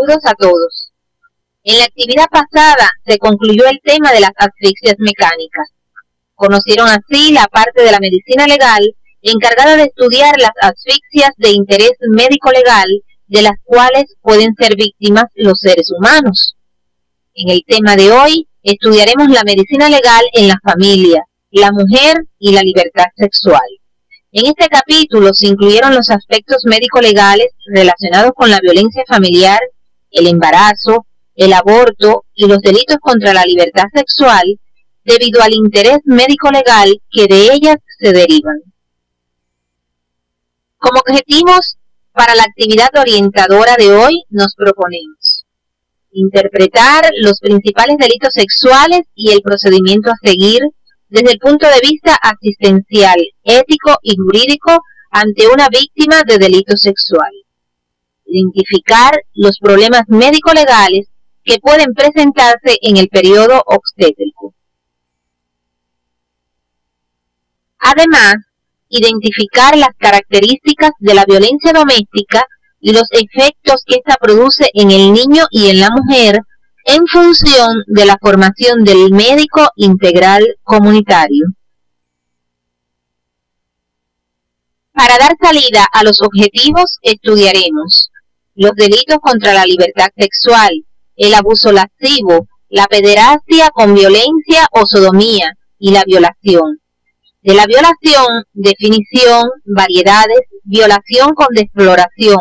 Saludos a todos. En la actividad pasada se concluyó el tema de las asfixias mecánicas. Conocieron así la parte de la medicina legal encargada de estudiar las asfixias de interés médico-legal de las cuales pueden ser víctimas los seres humanos. En el tema de hoy estudiaremos la medicina legal en la familia, la mujer y la libertad sexual. En este capítulo se incluyeron los aspectos médico-legales relacionados con la violencia familiar, el embarazo, el aborto y los delitos contra la libertad sexual debido al interés médico-legal que de ellas se derivan. Como objetivos para la actividad orientadora de hoy nos proponemos interpretar los principales delitos sexuales y el procedimiento a seguir desde el punto de vista asistencial, ético y jurídico ante una víctima de delito sexual. Identificar los problemas médico-legales que pueden presentarse en el periodo obstétrico. Además, identificar las características de la violencia doméstica y los efectos que ésta produce en el niño y en la mujer en función de la formación del médico integral comunitario. Para dar salida a los objetivos estudiaremos los delitos contra la libertad sexual, el abuso lascivo, la pederastia con violencia o sodomía y la violación. De la violación, definición, variedades, violación con desfloración,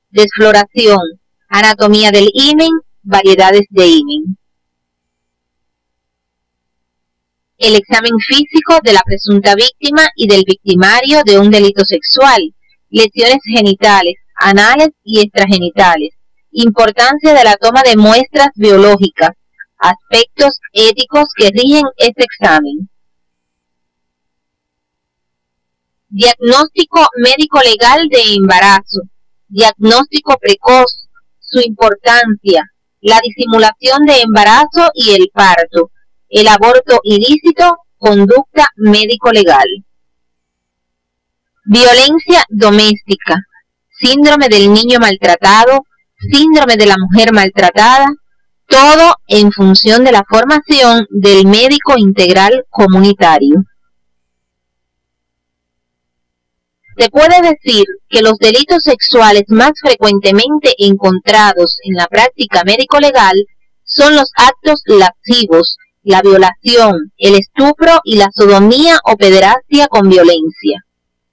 anatomía del himen, variedades de himen. El examen físico de la presunta víctima y del victimario de un delito sexual, lesiones genitales, anales y extragenitales, importancia de la toma de muestras biológicas, aspectos éticos que rigen este examen. Diagnóstico médico-legal de embarazo, diagnóstico precoz, su importancia, la disimulación de embarazo y el parto, el aborto ilícito, conducta médico-legal. Violencia doméstica, síndrome del niño maltratado, síndrome de la mujer maltratada, todo en función de la formación del médico integral comunitario. Se puede decir que los delitos sexuales más frecuentemente encontrados en la práctica médico-legal son los actos lascivos, la violación, el estupro y la sodomía o pederastia con violencia.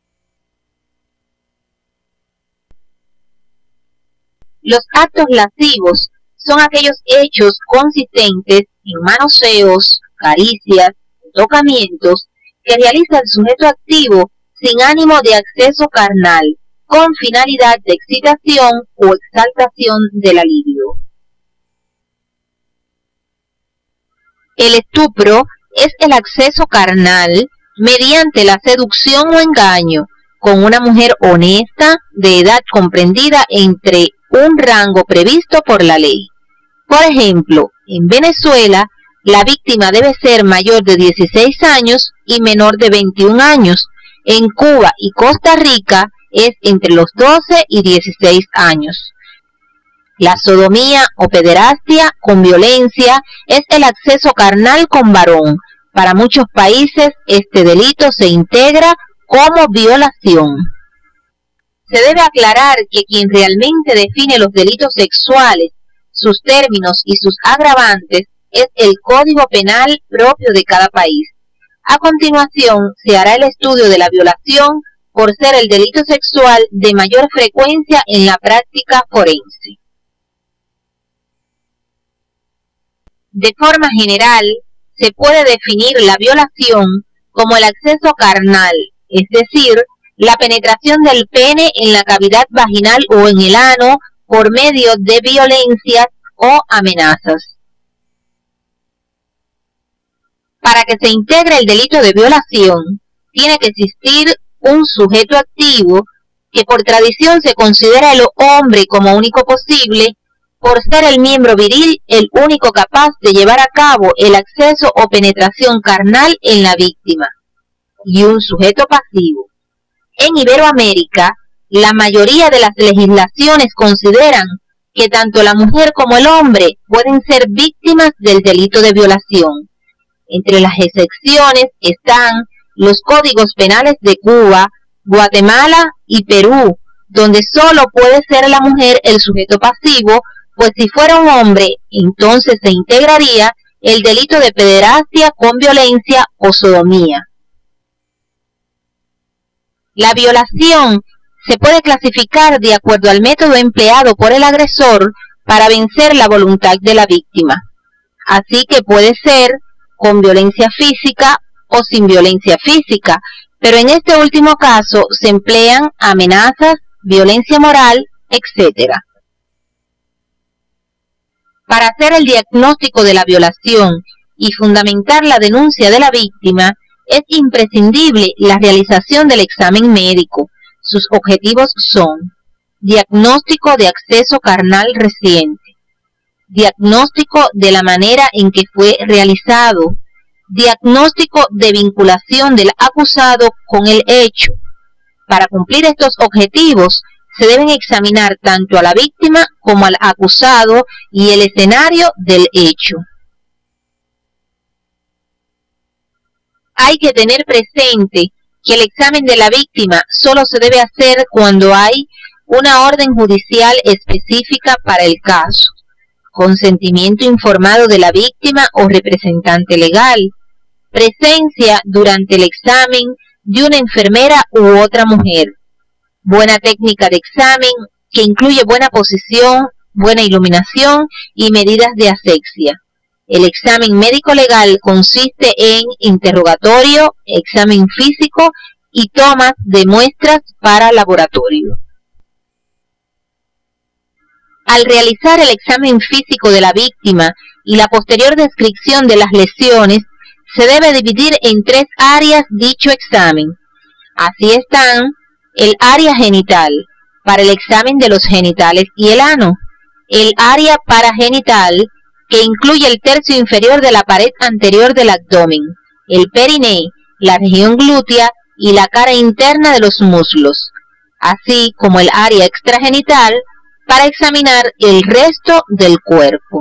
Los actos lascivos son aquellos hechos consistentes en manoseos, caricias, tocamientos que realiza el sujeto activo sin ánimo de acceso carnal, con finalidad de excitación o exaltación de la libido. El estupro es el acceso carnal mediante la seducción o engaño con una mujer honesta de edad comprendida entre un rango previsto por la ley. Por ejemplo, en Venezuela, la víctima debe ser mayor de 16 años y menor de 21 años. En Cuba y Costa Rica es entre los 12 y 16 años. La sodomía o pederastia con violencia es el acceso carnal con varón. Para muchos países este delito se integra como violación. Se debe aclarar que quien realmente define los delitos sexuales, sus términos y sus agravantes es el Código Penal propio de cada país. A continuación, se hará el estudio de la violación por ser el delito sexual de mayor frecuencia en la práctica forense. De forma general, se puede definir la violación como el acceso carnal, es decir, la penetración del pene en la cavidad vaginal o en el ano por medio de violencias o amenazas. Para que se integre el delito de violación, tiene que existir un sujeto activo que por tradición se considera el hombre como único posible, por ser el miembro viril el único capaz de llevar a cabo el acceso o penetración carnal en la víctima, y un sujeto pasivo. En Iberoamérica, la mayoría de las legislaciones consideran que tanto la mujer como el hombre pueden ser víctimas del delito de violación. Entre las excepciones están los códigos penales de Cuba, Guatemala y Perú, donde solo puede ser la mujer el sujeto pasivo, pues si fuera un hombre, entonces se integraría el delito de pederastia con violencia o sodomía. La violación se puede clasificar de acuerdo al método empleado por el agresor para vencer la voluntad de la víctima. Así que puede ser con violencia física o sin violencia física, pero en este último caso se emplean amenazas, violencia moral, etc. Para hacer el diagnóstico de la violación y fundamentar la denuncia de la víctima, es imprescindible la realización del examen médico. Sus objetivos son: diagnóstico de acceso carnal reciente, diagnóstico de la manera en que fue realizado, diagnóstico de vinculación del acusado con el hecho. Para cumplir estos objetivos, se deben examinar tanto a la víctima como al acusado y el escenario del hecho. Hay que tener presente que el examen de la víctima solo se debe hacer cuando hay una orden judicial específica para el caso, consentimiento informado de la víctima o representante legal, presencia durante el examen de una enfermera u otra mujer, buena técnica de examen que incluye buena posición, buena iluminación y medidas de asepsia. El examen médico-legal consiste en interrogatorio, examen físico y tomas de muestras para laboratorio. Al realizar el examen físico de la víctima y la posterior descripción de las lesiones, se debe dividir en 3 áreas dicho examen. Así están: el área genital, para el examen de los genitales y el ano; el área paragenital, que incluye el tercio inferior de la pared anterior del abdomen; el periné, la región glútea y la cara interna de los muslos; así como el área extragenital, para examinar el resto del cuerpo.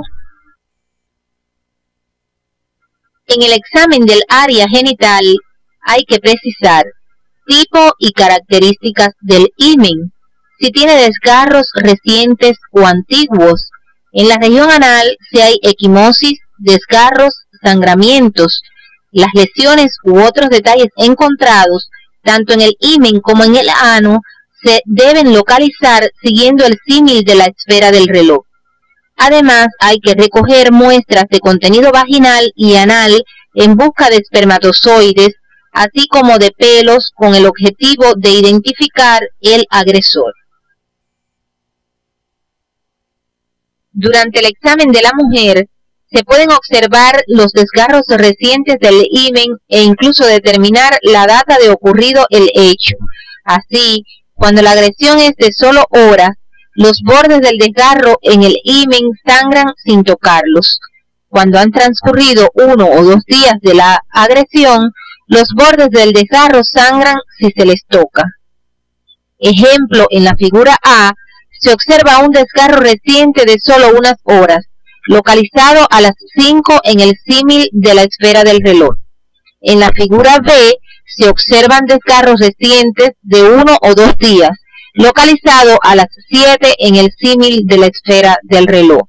En el examen del área genital hay que precisar tipo y características del himen, si tiene desgarros recientes o antiguos. En la región anal si hay equimosis, desgarros, sangramientos. Las lesiones u otros detalles encontrados, tanto en el himen como en el ano, se deben localizar siguiendo el símil de la esfera del reloj. Además, hay que recoger muestras de contenido vaginal y anal en busca de espermatozoides, así como de pelos, con el objetivo de identificar el agresor. Durante el examen de la mujer, se pueden observar los desgarros recientes del himen e incluso determinar la data de ocurrido el hecho. Así, cuando la agresión es de solo horas, los bordes del desgarro en el himen sangran sin tocarlos. Cuando han transcurrido 1 o 2 días de la agresión, los bordes del desgarro sangran si se les toca. Ejemplo, en la figura A, se observa un desgarro reciente de solo unas horas, localizado a las 5 en el símil de la esfera del reloj. En la figura B, se observan desgarros recientes de 1 o 2 días, localizado a las 7 en el símil de la esfera del reloj.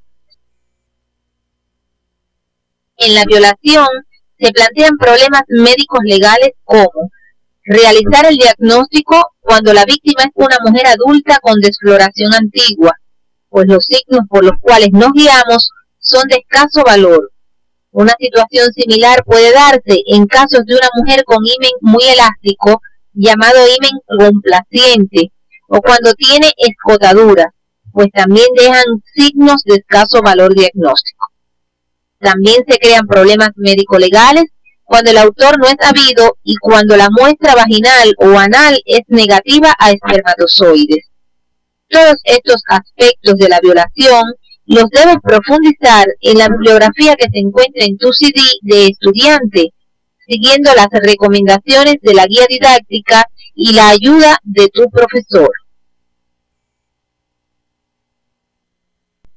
En la violación se plantean problemas médicos legales como realizar el diagnóstico cuando la víctima es una mujer adulta con desfloración antigua, pues los signos por los cuales nos guiamos son de escaso valor. Una situación similar puede darse en casos de una mujer con himen muy elástico, llamado himen complaciente, o cuando tiene escotadura, pues también dejan signos de escaso valor diagnóstico. También se crean problemas médico-legales cuando el autor no es habido y cuando la muestra vaginal o anal es negativa a espermatozoides. Todos estos aspectos de la violación los debes profundizar en la bibliografía que se encuentra en tu CD de estudiante, siguiendo las recomendaciones de la guía didáctica y la ayuda de tu profesor.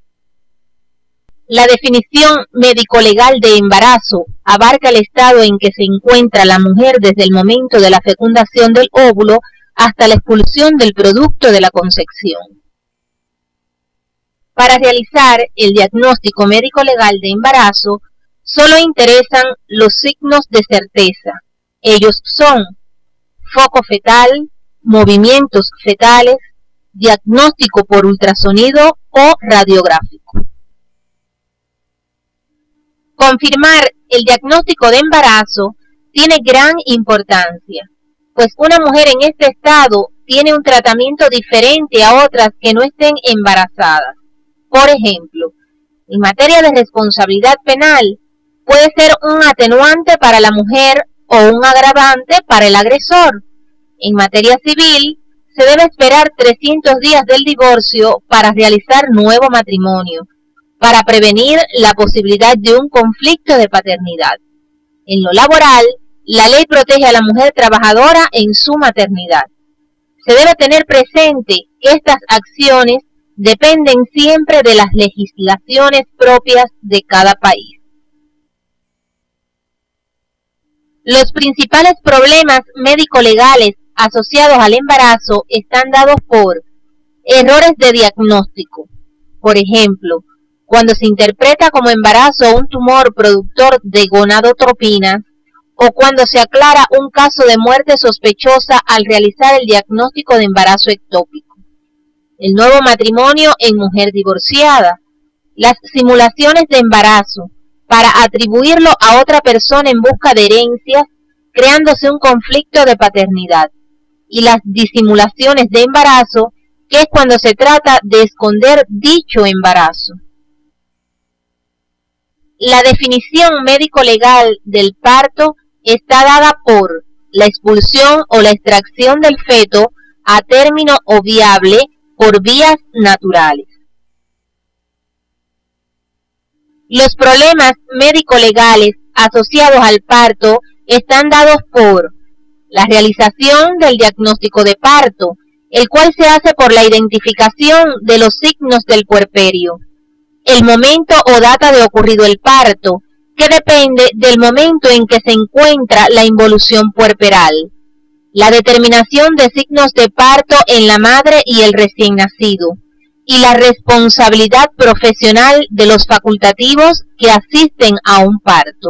La definición médico-legal de embarazo abarca el estado en que se encuentra la mujer desde el momento de la fecundación del óvulo hasta la expulsión del producto de la concepción. Para realizar el diagnóstico médico-legal de embarazo, solo interesan los signos de certeza. Ellos son foco fetal, movimientos fetales, diagnóstico por ultrasonido o radiográfico. Confirmar el diagnóstico de embarazo tiene gran importancia, pues una mujer en este estado tiene un tratamiento diferente a otras que no estén embarazadas. Por ejemplo, en materia de responsabilidad penal, puede ser un atenuante para la mujer o un agravante para el agresor. En materia civil, se debe esperar 300 días del divorcio para realizar nuevo matrimonio, para prevenir la posibilidad de un conflicto de paternidad. En lo laboral, la ley protege a la mujer trabajadora en su maternidad. Se debe tener presente que estas acciones dependen siempre de las legislaciones propias de cada país. Los principales problemas médico-legales asociados al embarazo están dados por errores de diagnóstico. Por ejemplo, cuando se interpreta como embarazo un tumor productor de gonadotropinas o cuando se aclara un caso de muerte sospechosa al realizar el diagnóstico de embarazo ectópico. El nuevo matrimonio en mujer divorciada, las simulaciones de embarazo para atribuirlo a otra persona en busca de herencias, creándose un conflicto de paternidad, y las disimulaciones de embarazo, que es cuando se trata de esconder dicho embarazo. La definición médico-legal del parto está dada por la expulsión o la extracción del feto a término o viable por vías naturales. Los problemas médico-legales asociados al parto están dados por la realización del diagnóstico de parto, el cual se hace por la identificación de los signos del puerperio, el momento o data de ocurrido el parto, que depende del momento en que se encuentra la involución puerperal, la determinación de signos de parto en la madre y el recién nacido, y la responsabilidad profesional de los facultativos que asisten a un parto.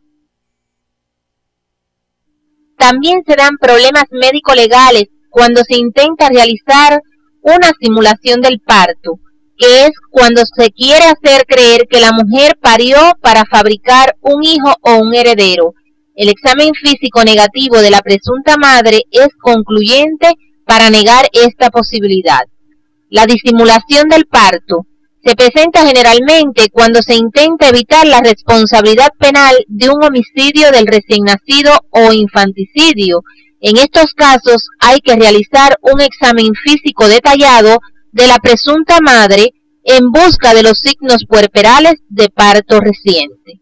También se dan problemas médico-legales cuando se intenta realizar una simulación del parto, que es cuando se quiere hacer creer que la mujer parió para fabricar un hijo o un heredero. El examen físico negativo de la presunta madre es concluyente para negar esta posibilidad. La disimulación del parto se presenta generalmente cuando se intenta evitar la responsabilidad penal de un homicidio del recién nacido o infanticidio. En estos casos hay que realizar un examen físico detallado de la presunta madre en busca de los signos puerperales de parto reciente.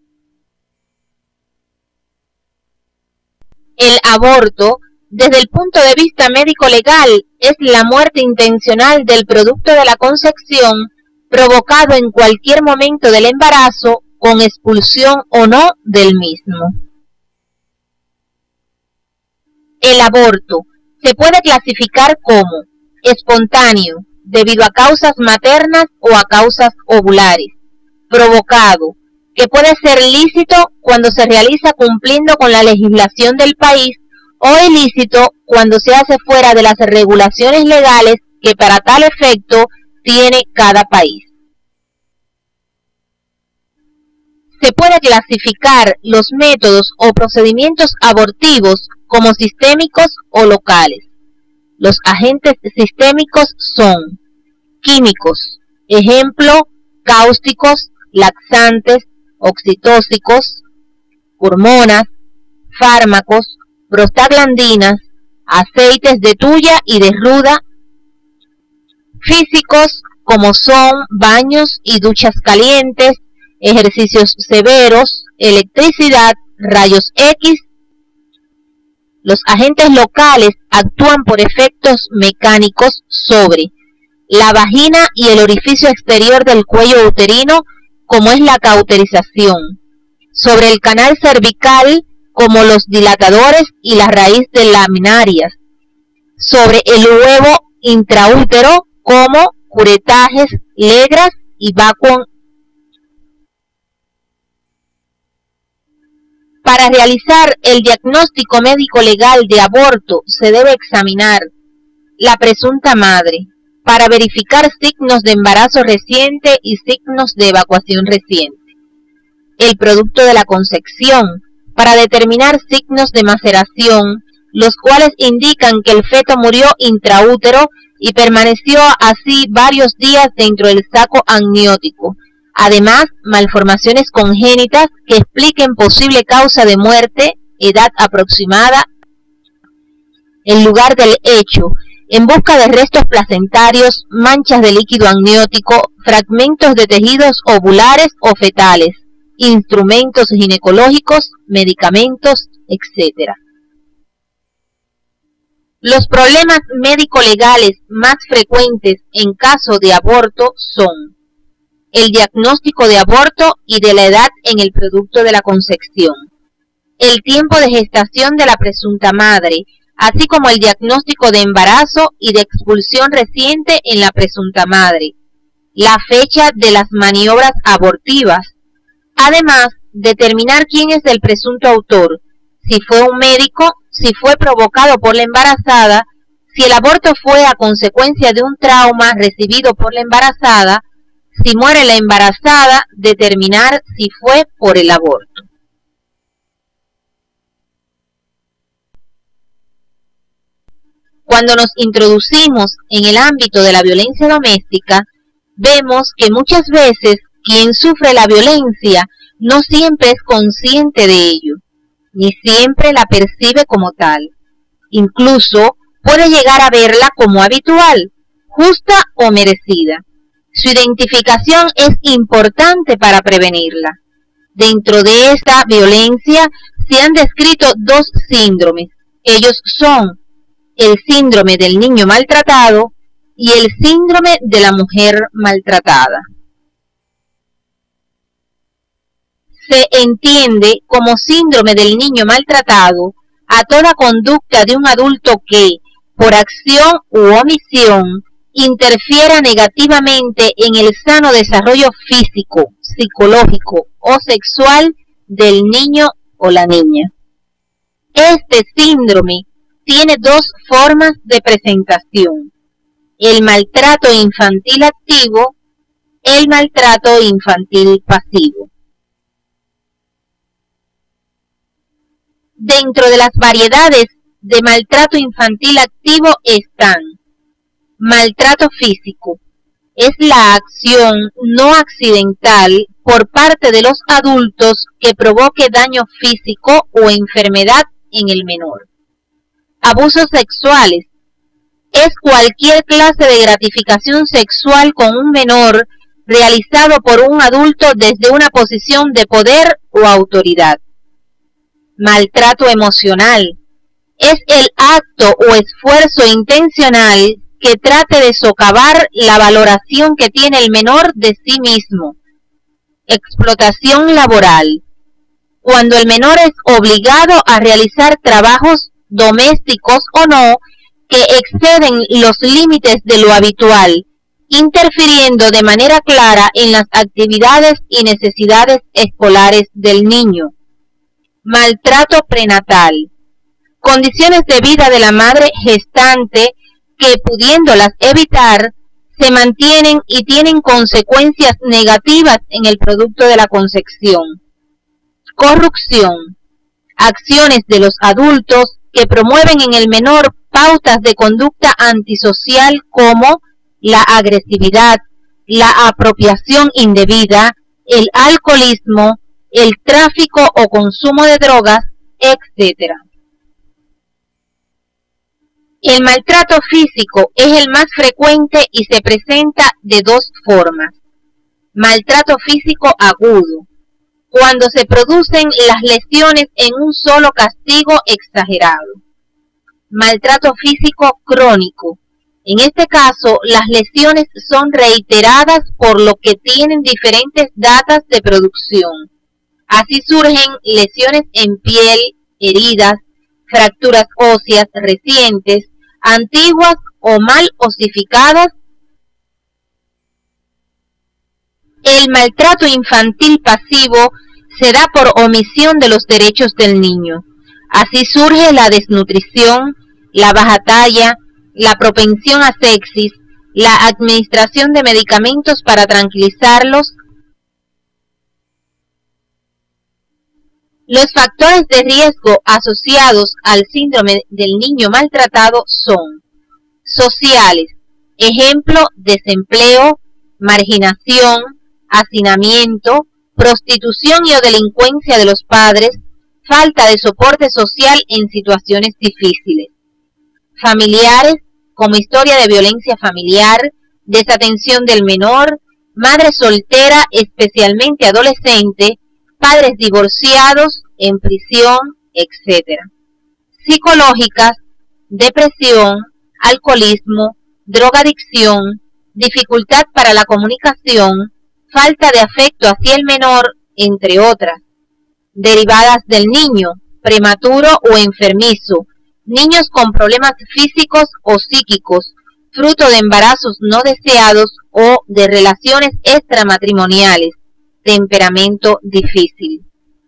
El aborto, desde el punto de vista médico-legal, es la muerte intencional del producto de la concepción provocado en cualquier momento del embarazo con expulsión o no del mismo. El aborto se puede clasificar como espontáneo, debido a causas maternas o a causas ovulares, provocado, que puede ser lícito cuando se realiza cumpliendo con la legislación del país, o ilícito cuando se hace fuera de las regulaciones legales que para tal efecto tiene cada país. Se puede clasificar los métodos o procedimientos abortivos como sistémicos o locales. Los agentes sistémicos son químicos, ejemplo, cáusticos, laxantes, oxitóxicos, hormonas, fármacos, prostaglandinas, aceites de tuya y de ruda. Físicos, como son baños y duchas calientes, ejercicios severos, electricidad, rayos X. Los agentes locales actúan por efectos mecánicos sobre la vagina y el orificio exterior del cuello uterino como es la cauterización, sobre el canal cervical, como los dilatadores y las raíces laminarias, sobre el huevo intraútero, como curetajes, legras y vacuum. Para realizar el diagnóstico médico legal de aborto se debe examinar la presunta madre para verificar signos de embarazo reciente y signos de evacuación reciente, el producto de la concepción para determinar signos de maceración, los cuales indican que el feto murió intraútero y permaneció así varios días dentro del saco amniótico. Además, malformaciones congénitas que expliquen posible causa de muerte, edad aproximada, el lugar del hecho, en busca de restos placentarios, manchas de líquido amniótico, fragmentos de tejidos ovulares o fetales, instrumentos ginecológicos, medicamentos, etc. Los problemas médico-legales más frecuentes en caso de aborto son el diagnóstico de aborto y de la edad en el producto de la concepción, el tiempo de gestación de la presunta madre, así como el diagnóstico de embarazo y de expulsión reciente en la presunta madre, la fecha de las maniobras abortivas. Además, determinar quién es el presunto autor, si fue un médico, si fue provocado por la embarazada, si el aborto fue a consecuencia de un trauma recibido por la embarazada, si muere la embarazada, determinar si fue por el aborto. Cuando nos introducimos en el ámbito de la violencia doméstica, vemos que muchas veces quien sufre la violencia no siempre es consciente de ello, ni siempre la percibe como tal. Incluso puede llegar a verla como habitual, justa o merecida. Su identificación es importante para prevenirla. Dentro de esta violencia se han descrito dos síndromes. Ellos son el síndrome del niño maltratado y el síndrome de la mujer maltratada. Se entiende como síndrome del niño maltratado a toda conducta de un adulto que, por acción u omisión, interfiera negativamente en el sano desarrollo físico, psicológico o sexual del niño o la niña. Este síndrome tiene dos formas de presentación: el maltrato infantil activo, el maltrato infantil pasivo. Dentro de las variedades de maltrato infantil activo están: maltrato físico. Es la acción no accidental por parte de los adultos que provoque daño físico o enfermedad en el menor. Abusos sexuales. Es cualquier clase de gratificación sexual con un menor realizado por un adulto desde una posición de poder o autoridad. Maltrato emocional. Es el acto o esfuerzo intencional que trate de socavar la valoración que tiene el menor de sí mismo. Explotación laboral. Cuando el menor es obligado a realizar trabajos domésticos o no, que exceden los límites de lo habitual, interfiriendo de manera clara en las actividades y necesidades escolares del niño. Maltrato prenatal. Condiciones de vida de la madre gestante que, pudiéndolas evitar, se mantienen y tienen consecuencias negativas en el producto de la concepción. Corrupción. Acciones de los adultos que promueven en el menor pautas de conducta antisocial como la agresividad, la apropiación indebida, el alcoholismo, el tráfico o consumo de drogas, etc. El maltrato físico es el más frecuente y se presenta de dos formas. Maltrato físico agudo, cuando se producen las lesiones en un solo castigo exagerado. Maltrato físico crónico, En este caso, las lesiones son reiteradas por lo que tienen diferentes datas de producción. Así surgen lesiones en piel, heridas, fracturas óseas recientes, antiguas o mal osificadas. El maltrato infantil pasivo se da por omisión de los derechos del niño. Así surge la desnutrición, la baja talla, la propensión a sepsis, la administración de medicamentos para tranquilizarlos. Los factores de riesgo asociados al síndrome del niño maltratado son sociales, ejemplo, desempleo, marginación, hacinamiento, prostitución y o delincuencia de los padres, falta de soporte social en situaciones difíciles. Familiares, como historia de violencia familiar, desatención del menor, madre soltera, especialmente adolescente, padres divorciados, en prisión, etc. Psicológicas, depresión, alcoholismo, drogadicción, dificultad para la comunicación, falta de afecto hacia el menor, entre otras. Derivadas del niño, prematuro o enfermizo, niños con problemas físicos o psíquicos, fruto de embarazos no deseados o de relaciones extramatrimoniales, temperamento difícil.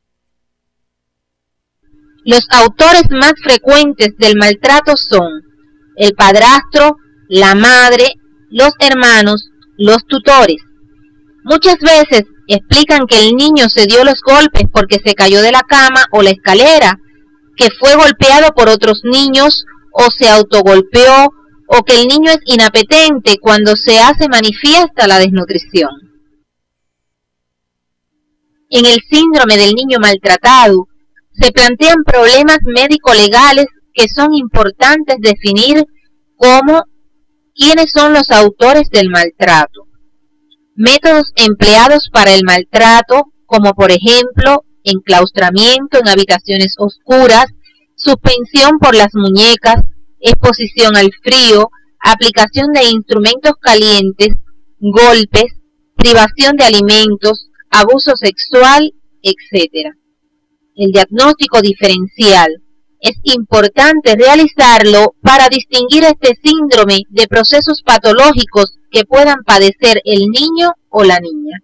Los autores más frecuentes del maltrato son el padrastro, la madre, los hermanos, los tutores. Muchas veces explican que el niño se dio los golpes porque se cayó de la cama o la escalera, que fue golpeado por otros niños o se autogolpeó, o que el niño es inapetente cuando se hace manifiesta la desnutrición. En el síndrome del niño maltratado se plantean problemas médico-legales que son importantes definir, como quiénes son los autores del maltrato, métodos empleados para el maltrato, como por ejemplo enclaustramiento en habitaciones oscuras, suspensión por las muñecas, exposición al frío, aplicación de instrumentos calientes, golpes, privación de alimentos, abuso sexual, etc. El diagnóstico diferencial. Es importante realizarlo para distinguir este síndrome de procesos patológicos que puedan padecer el niño o la niña.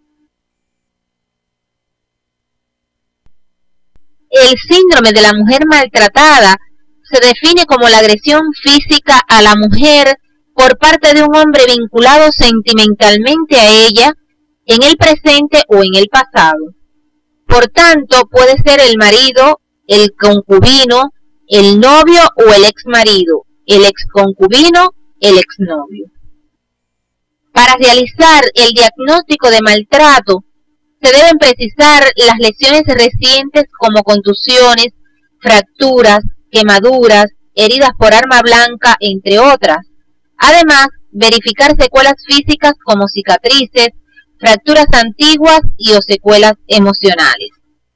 El síndrome de la mujer maltratada se define como la agresión física a la mujer por parte de un hombre vinculado sentimentalmente a ella en el presente o en el pasado. Por tanto, puede ser el marido, el concubino, el novio o el exmarido, el exconcubino, el exnovio. Para realizar el diagnóstico de maltrato, se deben precisar las lesiones recientes como contusiones, fracturas, quemaduras, heridas por arma blanca, entre otras. Además, verificar secuelas físicas como cicatrices, fracturas antiguas y o secuelas emocionales.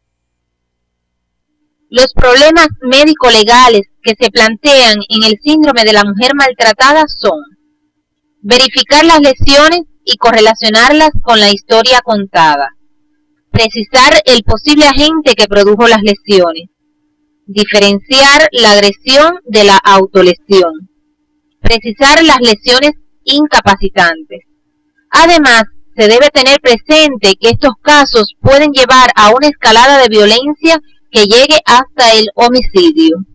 Los problemas médico-legales que se plantean en el síndrome de la mujer maltratada son verificar las lesiones y correlacionarlas con la historia contada, precisar el posible agente que produjo las lesiones, diferenciar la agresión de la autolesión, precisar las lesiones incapacitantes. Además, se debe tener presente que estos casos pueden llevar a una escalada de violencia que llegue hasta el homicidio.